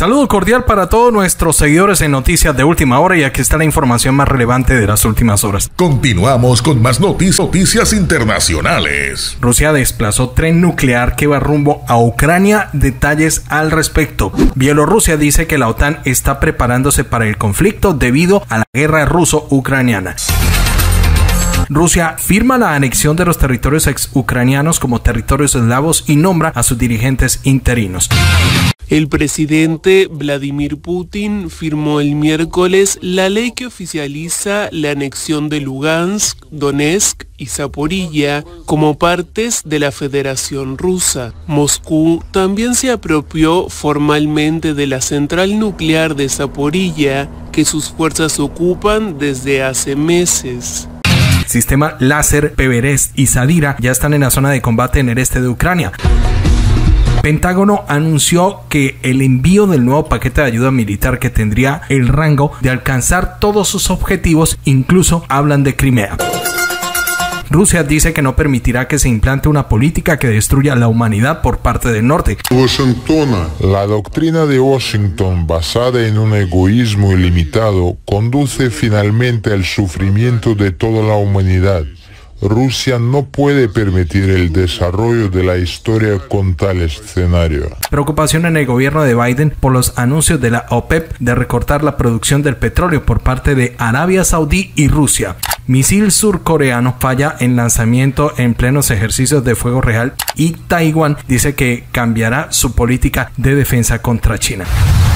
Saludo cordial para todos nuestros seguidores en Noticias de Última Hora, y aquí está la información más relevante de las últimas horas. Continuamos con más noticias internacionales. Rusia desplazó tren nuclear que va rumbo a Ucrania. Detalles al respecto. Bielorrusia dice que la OTAN está preparándose para el conflicto debido a la guerra ruso-ucraniana. Rusia firma la anexión de los territorios ex-ucranianos como territorios eslavos y nombra a sus dirigentes interinos. El presidente Vladimir Putin firmó el miércoles la ley que oficializa la anexión de Lugansk, Donetsk y Zaporilla como partes de la Federación Rusa. Moscú también se apropió formalmente de la central nuclear de Zaporilla, que sus fuerzas ocupan desde hace meses. Sistema láser Peverest y Sadira ya están en la zona de combate en el este de Ucrania. Pentágono anunció que el envío del nuevo paquete de ayuda militar que tendría el rango de alcanzar todos sus objetivos, incluso hablan de Crimea. Rusia dice que no permitirá que se implante una política que destruya la humanidad por parte del norte. La doctrina de Washington, basada en un egoísmo ilimitado, conduce finalmente al sufrimiento de toda la humanidad. Rusia no puede permitir el desarrollo de la historia con tal escenario. Preocupación en el gobierno de Biden por los anuncios de la OPEP de recortar la producción del petróleo por parte de Arabia Saudí y Rusia. Misil surcoreano falla en lanzamiento en plenos ejercicios de fuego real, y Taiwán dice que cambiará su política de defensa contra China.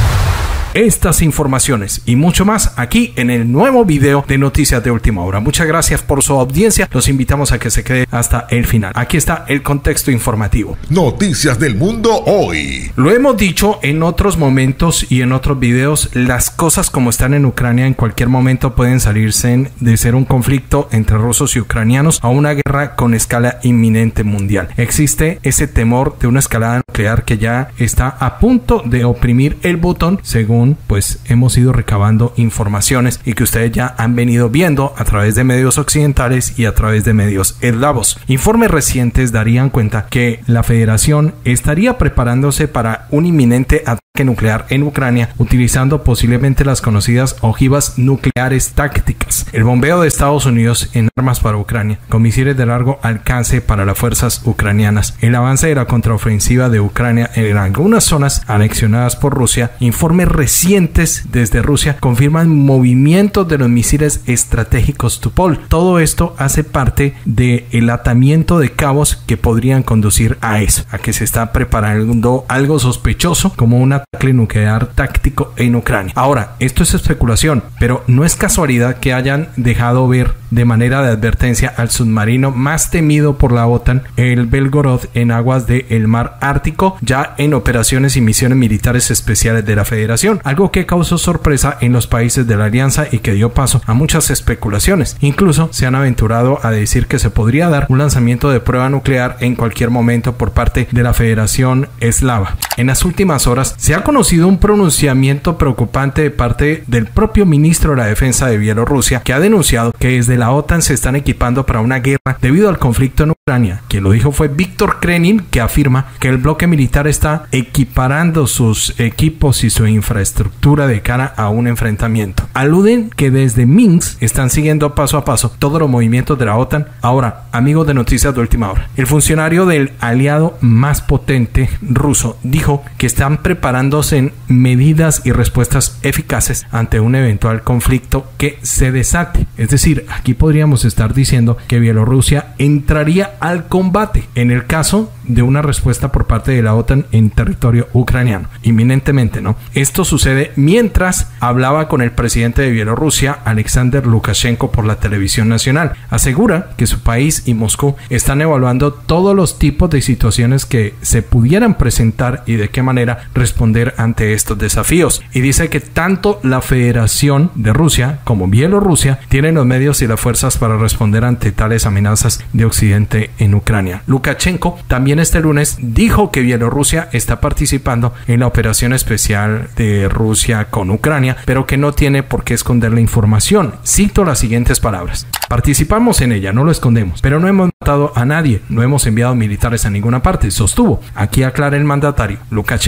Estas informaciones y mucho más aquí en el nuevo video de Noticias de Última Hora. Muchas gracias por su audiencia. Los invitamos a que se quede hasta el final. Aquí está el contexto informativo. Noticias del mundo hoy. Lo hemos dicho en otros momentos y en otros videos, las cosas como están en Ucrania en cualquier momento pueden salirse de ser un conflicto entre rusos y ucranianos a una guerra con escala inminente mundial. Existe ese temor de una escalada nuclear que ya está a punto de oprimir el botón, según pues hemos ido recabando informaciones y que ustedes ya han venido viendo a través de medios occidentales y a través de medios eslavos. Informes recientes darían cuenta que la Federación estaría preparándose para un inminente ataque nuclear en Ucrania, utilizando posiblemente las conocidas ojivas nucleares tácticas, el bombeo de Estados Unidos en armas para Ucrania, con misiles de largo alcance para las fuerzas ucranianas, el avance de la contraofensiva de Ucrania en algunas zonas anexionadas por Rusia. Informes recientes desde Rusia confirman movimientos de los misiles estratégicos Tupolev. Todo esto hace parte del atamiento de cabos que podrían conducir a eso, a que se está preparando algo sospechoso como un ataque nuclear táctico en Ucrania. Ahora, esto es especulación, pero no es casualidad que hayan dejado ver de manera de advertencia al submarino más temido por la OTAN, el Belgorod, en aguas del mar Ártico, ya en operaciones y misiones militares especiales de la Federación, algo que causó sorpresa en los países de la alianza y que dio paso a muchas especulaciones. Incluso se han aventurado a decir que se podría dar un lanzamiento de prueba nuclear en cualquier momento por parte de la Federación Eslava. En las últimas horas se ha conocido un pronunciamiento preocupante de parte del propio ministro de la Defensa de Bielorrusia, que ha denunciado que desde la OTAN se están equipando para una guerra debido al conflicto en Ucrania. Quien lo dijo fue Víctor Krenin, que afirma que el bloque militar está equiparando sus equipos y su infraestructura de cara a un enfrentamiento. Aluden que desde Minsk están siguiendo paso a paso todos los movimientos de la OTAN. Ahora, amigos de Noticias de Última Hora, el funcionario del aliado más potente ruso dijo que están preparándose en medidas y respuestas eficaces ante un eventual conflicto que se desate. Es decir, aquí podríamos estar diciendo que Bielorrusia entraría al combate en el caso de una respuesta por parte de la OTAN en territorio ucraniano, inminentemente, ¿no? Esto sucede mientras hablaba con el presidente de Bielorrusia, Alexander Lukashenko, por la televisión nacional. Asegura que su país y Moscú están evaluando todos los tipos de situaciones que se pudieran presentar y de qué manera responder ante estos desafíos. Y dice que tanto la Federación de Rusia como Bielorrusia tienen los medios y las fuerzas para responder ante tales amenazas de Occidente en Ucrania. Lukashenko también este lunes dijo que Bielorrusia está participando en la operación especial de Rusia con Ucrania, pero que no tiene por qué esconder la información. Cito las siguientes palabras: participamos en ella, no lo escondemos, pero no hemos matado a nadie, no hemos enviado militares a ninguna parte, sostuvo. Aquí aclara el mandatario. Lukashenko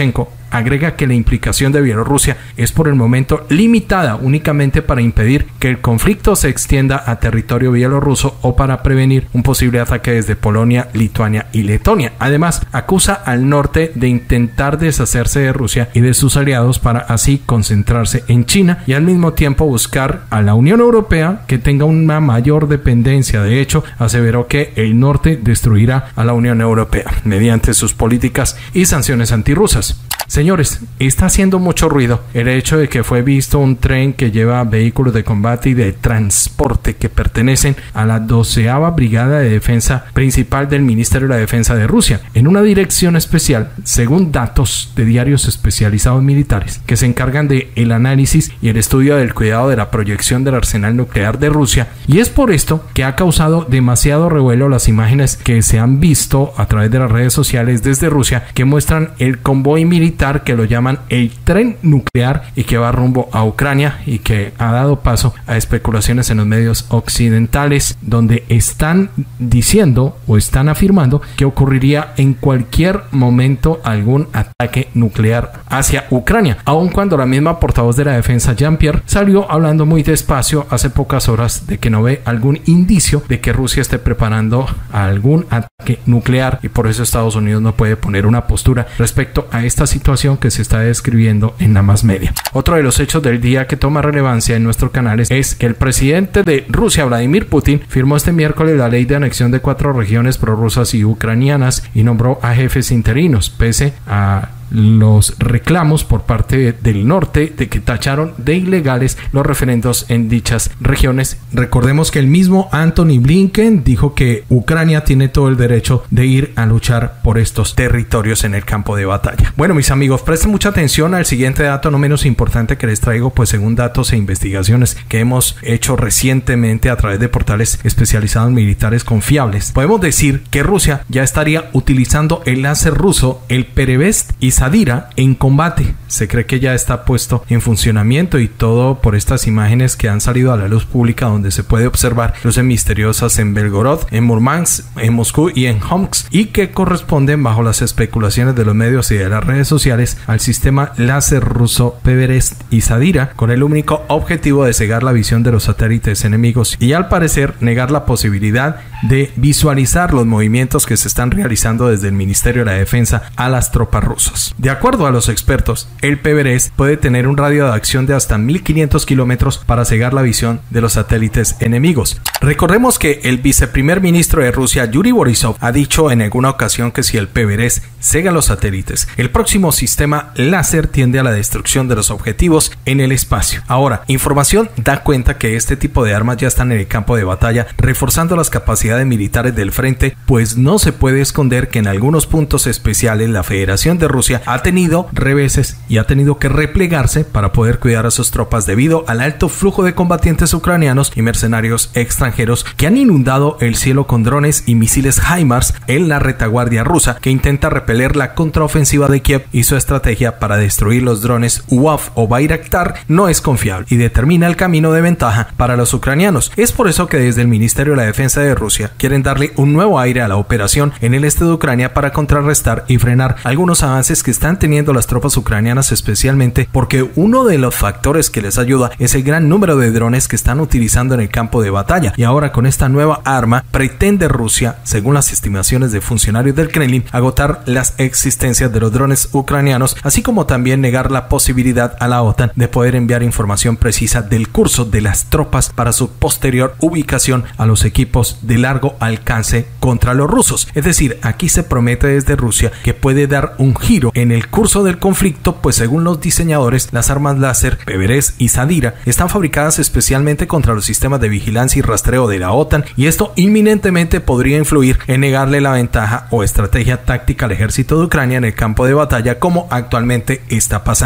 agrega que la implicación de Bielorrusia es por el momento limitada únicamente para impedir que el conflicto se extienda a territorio bielorruso o para prevenir un posible ataque desde Polonia, Lituania y Letonia. Además, acusa al norte de intentar deshacerse de Rusia y de sus aliados para así concentrarse en China y al mismo tiempo buscar a la Unión Europea que tenga una mayor dependencia. De hecho, aseveró que el norte destruirá a la Unión Europea mediante sus políticas y sanciones antirrusas. Señores, está haciendo mucho ruido el hecho de que fue visto un tren que lleva vehículos de combate y de transporte que pertenecen a la 12ª Brigada de Defensa Principal del Ministerio de la Defensa de Rusia, en una dirección especial, según datos de diarios especializados militares que se encargan de el análisis y el estudio del cuidado de la proyección del arsenal nuclear de Rusia, y es por esto que ha causado demasiado revuelo las imágenes que se han visto a través de las redes sociales desde Rusia que muestran el convoy militar que lo llaman el tren nuclear y que va rumbo a Ucrania y que ha dado paso a especulaciones en los medios occidentales donde están diciendo o están afirmando que ocurriría en cualquier momento algún ataque nuclear hacia Ucrania, aun cuando la misma portavoz de la defensa Jean-Pierre salió hablando muy despacio hace pocas horas de que no ve algún indicio de que Rusia esté preparando algún ataque nuclear y por eso Estados Unidos no puede poner una postura respecto a esta situación que se está describiendo en la más media. Otro de los hechos del día que toma relevancia en nuestro canal es que el presidente de Rusia, Vladimir Putin, firmó este miércoles la ley de anexión de 4 regiones prorrusas y ucranianas y nombró a jefes interinos, pese a los reclamos por parte del norte de que tacharon de ilegales los referendos en dichas regiones. Recordemos que el mismo Antony Blinken dijo que Ucrania tiene todo el derecho de ir a luchar por estos territorios en el campo de batalla. Bueno, mis amigos, presten mucha atención al siguiente dato no menos importante que les traigo, pues según datos e investigaciones que hemos hecho recientemente a través de portales especializados militares confiables, podemos decir que Rusia ya estaría utilizando el láser ruso, el Perevest y Zadira en combate. Se cree que ya está puesto en funcionamiento y todo por estas imágenes que han salido a la luz pública donde se puede observar luces misteriosas en Belgorod, en Murmansk, en Moscú y en Omsk y que corresponden bajo las especulaciones de los medios y de las redes sociales al sistema láser ruso Perevest y Zadira con el único objetivo de cegar la visión de los satélites enemigos y al parecer negar la posibilidad de visualizar los movimientos que se están realizando desde el Ministerio de la Defensa a las tropas rusas. De acuerdo a los expertos, el Perevest puede tener un radio de acción de hasta 1500 kilómetros para cegar la visión de los satélites enemigos. Recordemos que el viceprimer ministro de Rusia, Yuri Borisov, ha dicho en alguna ocasión que si el Perevest cega los satélites, el próximo sistema láser tiende a la destrucción de los objetivos en el espacio. Ahora, información da cuenta que este tipo de armas ya están en el campo de batalla, reforzando las capacidades militares del frente, pues no se puede esconder que en algunos puntos especiales la Federación de Rusia ha tenido reveses y ha tenido que replegarse para poder cuidar a sus tropas debido al alto flujo de combatientes ucranianos y mercenarios extranjeros que han inundado el cielo con drones y misiles HIMARS en la retaguardia rusa que intenta repeler la contraofensiva de Kiev, y su estrategia para destruir los drones UAV o Bayraktar no es confiable y determina el camino de ventaja para los ucranianos. Es por eso que desde el Ministerio de la Defensa de Rusia quieren darle un nuevo aire a la operación en el este de Ucrania para contrarrestar y frenar algunos avances que están teniendo las tropas ucranianas, especialmente porque uno de los factores que les ayuda es el gran número de drones que están utilizando en el campo de batalla. Y ahora con esta nueva arma pretende Rusia, según las estimaciones de funcionarios del Kremlin, agotar las existencias de los drones ucranianos, así como también negar la posibilidad a la OTAN de poder enviar información precisa del curso de las tropas para su posterior ubicación a los equipos de largo alcance contra los rusos. Es decir, aquí se promete desde Rusia que puede dar un giro en el curso del conflicto, pues según los diseñadores, las armas láser Perevest y Zadira están fabricadas especialmente contra los sistemas de vigilancia y rastreo de la OTAN, y esto inminentemente podría influir en negarle la ventaja o estrategia táctica al ejército de Ucrania en el campo de batalla, como actualmente está pasando.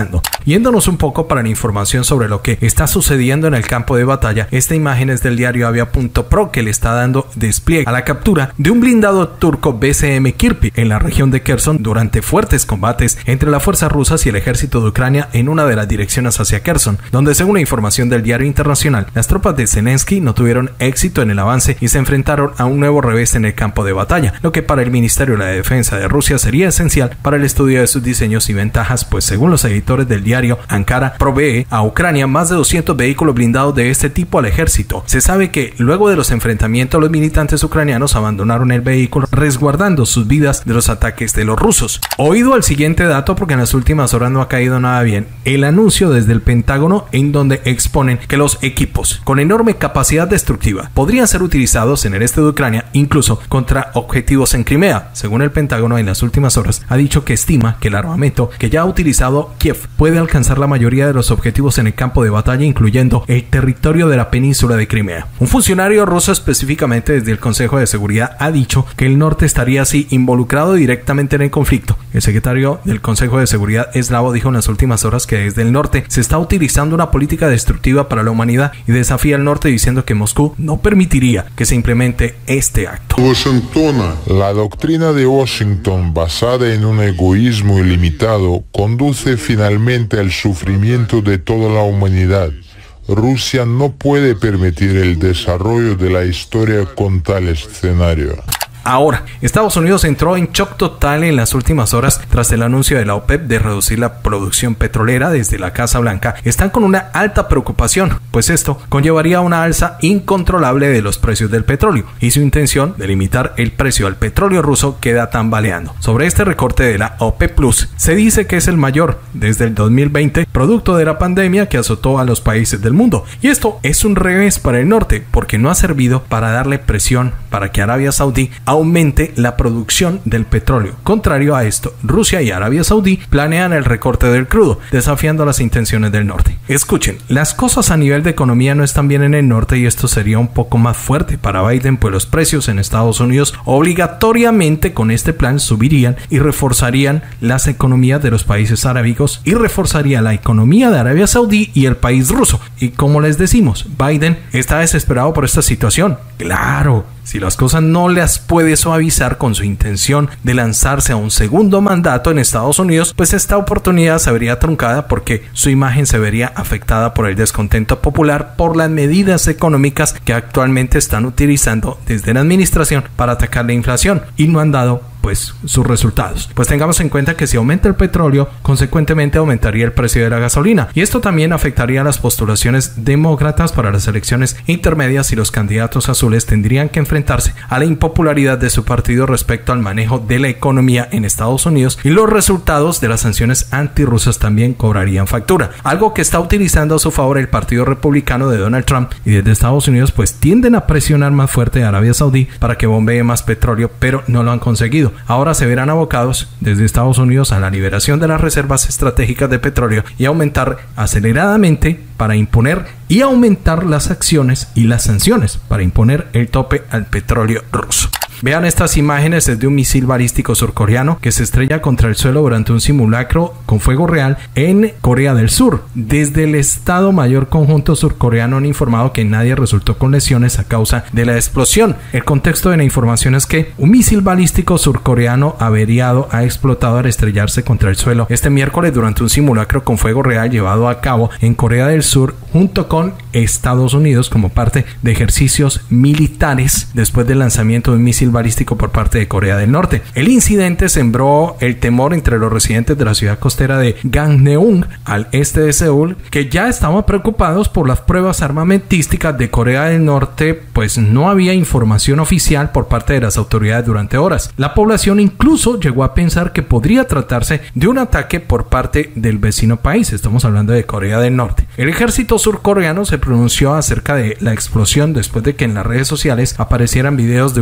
Yéndonos un poco para la información sobre lo que está sucediendo en el campo de batalla, esta imagen es del diario Avia.pro, que le está dando despliegue a la captura de un blindado turco BCM Kirpi en la región de Kherson durante fuertes combates entre las fuerzas rusas y el ejército de Ucrania en una de las direcciones hacia Kherson, donde según la información del diario internacional, las tropas de Zelensky no tuvieron éxito en el avance y se enfrentaron a un nuevo revés en el campo de batalla, lo que para el Ministerio de la Defensa de Rusia sería esencial para el estudio de sus diseños y ventajas, pues según los editores del diario, Ankara provee a Ucrania más de 200 vehículos blindados de este tipo al ejército. Se sabe que luego de los enfrentamientos, los militantes ucranianos abandonaron el vehículo resguardando sus vidas de los ataques de los rusos. Oído al siguiente dato, porque en las últimas horas no ha caído nada bien, el anuncio desde el Pentágono en donde exponen que los equipos con enorme capacidad destructiva podrían ser utilizados en el este de Ucrania, incluso contra objetivos en Crimea. Según el Pentágono, en las últimas horas ha dicho que estima que el armamento que ya ha utilizado Kiev puede alcanzar la mayoría de los objetivos en el campo de batalla, incluyendo el territorio de la península de Crimea. Un funcionario ruso, específicamente desde el Consejo de Seguridad, ha dicho que el norte estaría así involucrado directamente en el conflicto. El secretario del Consejo de Seguridad eslavo dijo en las últimas horas que desde el norte se está utilizando una política destructiva para la humanidad y desafía al norte diciendo que Moscú no permitiría que se implemente este acto. La doctrina de Washington, basada en un egoísmo ilimitado, conduce finalmente al sufrimiento de toda la humanidad. Rusia no puede permitir el desarrollo de la historia con tal escenario. Ahora, Estados Unidos entró en shock total en las últimas horas tras el anuncio de la OPEP de reducir la producción petrolera. Desde la Casa Blanca están con una alta preocupación, pues esto conllevaría a una alza incontrolable de los precios del petróleo y su intención de limitar el precio al petróleo ruso queda tambaleando. Sobre este recorte de la OPEP Plus, se dice que es el mayor desde el 2020, producto de la pandemia que azotó a los países del mundo. Y esto es un revés para el norte, porque no ha servido para darle presión para que Arabia Saudí aumente la producción del petróleo. Contrario a esto, Rusia y Arabia Saudí planean el recorte del crudo, desafiando las intenciones del norte. Escuchen, las cosas a nivel de economía no están bien en el norte y esto sería un poco más fuerte para Biden, pues los precios en Estados Unidos obligatoriamente con este plan subirían y reforzarían las economías de los países arábigos y reforzaría la economía de Arabia Saudí y el país ruso. Y como les decimos, Biden está desesperado por esta situación. Claro, si las cosas no las puede suavizar con su intención de lanzarse a un segundo mandato en Estados Unidos, pues esta oportunidad se vería truncada porque su imagen se vería afectada por el descontento popular por las medidas económicas que actualmente están utilizando desde la administración para atacar la inflación y no han dado pues sus resultados. Pues tengamos en cuenta que si aumenta el petróleo, consecuentemente aumentaría el precio de la gasolina y esto también afectaría las postulaciones demócratas para las elecciones intermedias y los candidatos azules tendrían que enfrentarse a la impopularidad de su partido respecto al manejo de la economía en Estados Unidos y los resultados de las sanciones antirrusas también cobrarían factura, algo que está utilizando a su favor el partido republicano de Donald Trump y desde Estados Unidos pues tienden a presionar más fuerte a Arabia Saudí para que bombee más petróleo, pero no lo han conseguido. Ahora se verán abocados desde Estados Unidos a la liberación de las reservas estratégicas de petróleo y aumentar aceleradamente para imponer y aumentar las acciones y las sanciones para imponer el tope al petróleo ruso. Vean estas imágenes desde un misil balístico surcoreano que se estrella contra el suelo durante un simulacro con fuego real en Corea del Sur. Desde el Estado Mayor Conjunto surcoreano han informado que nadie resultó con lesiones a causa de la explosión. El contexto de la información es que un misil balístico surcoreano averiado ha explotado al estrellarse contra el suelo este miércoles durante un simulacro con fuego real llevado a cabo en Corea del Sur junto con Estados Unidos como parte de ejercicios militares después del lanzamiento de un misil balístico por parte de Corea del Norte. El incidente sembró el temor entre los residentes de la ciudad costera de Gangneung, al este de Seúl, que ya estaban preocupados por las pruebas armamentísticas de Corea del Norte, pues no había información oficial por parte de las autoridades durante horas. La población incluso llegó a pensar que podría tratarse de un ataque por parte del vecino país. Estamos hablando de Corea del Norte. El ejército surcoreano se pronunció acerca de la explosión después de que en las redes sociales aparecieran videos de un incendio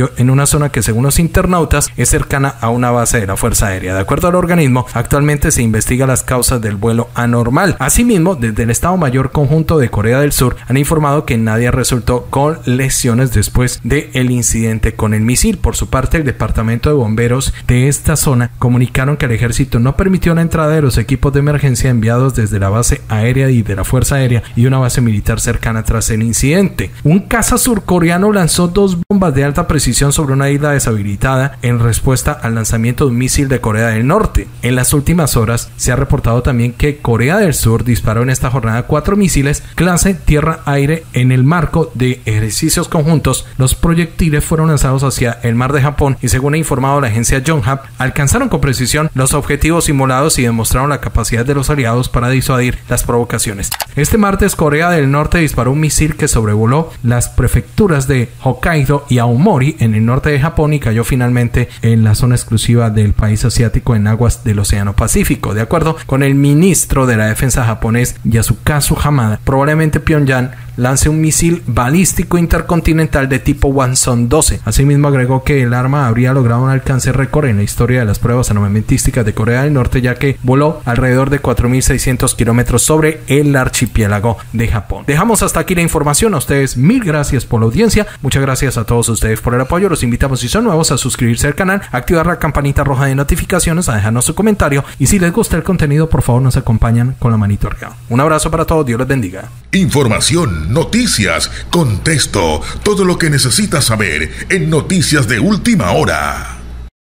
desarrollo en una zona que, según los internautas, es cercana a una base de la Fuerza Aérea. De acuerdo al organismo, actualmente se investiga las causas del vuelo anormal. Asimismo, desde el Estado Mayor Conjunto de Corea del Sur han informado que nadie resultó con lesiones después del incidente con el misil. Por su parte, el departamento de bomberos de esta zona comunicaron que el ejército no permitió la entrada de los equipos de emergencia enviados desde la base aérea y de la Fuerza Aérea y una base militar cercana tras el incidente. Un caza surcoreano lanzó 2 bombas de alta precisión sobre una isla deshabitada en respuesta al lanzamiento de un misil de Corea del Norte. En las últimas horas se ha reportado también que Corea del Sur disparó en esta jornada 4 misiles clase tierra-aire en el marco de ejercicios conjuntos. Los proyectiles fueron lanzados hacia el mar de Japón y, según ha informado la agencia Yonhap, alcanzaron con precisión los objetivos simulados y demostraron la capacidad de los aliados para disuadir las provocaciones. Este martes, Corea del Norte disparó un misil que sobrevoló las prefecturas de Hokkaido y Aomori en el norte de Japón y cayó finalmente en la zona exclusiva del país asiático en aguas del Océano Pacífico. De acuerdo con el ministro de la defensa japonés Yasukazu Hamada, probablemente Pyongyang lance un misil balístico intercontinental de tipo Hwasong-12. Asimismo, agregó que el arma habría logrado un alcance récord en la historia de las pruebas armamentísticas de Corea del Norte, ya que voló alrededor de 4.600 kilómetros sobre el archipiélago de Japón. Dejamos hasta aquí la información. A ustedes mil gracias por la audiencia. Muchas gracias a todos ustedes por el apoyo. Los invitamos, si son nuevos, a suscribirse al canal, activar la campanita roja de notificaciones, a dejarnos su comentario y si les gusta el contenido, por favor nos acompañan con la manito arriba. Un abrazo para todos. Dios les bendiga. Información, noticias, contexto, todo lo que necesitas saber en Noticias de Última Hora.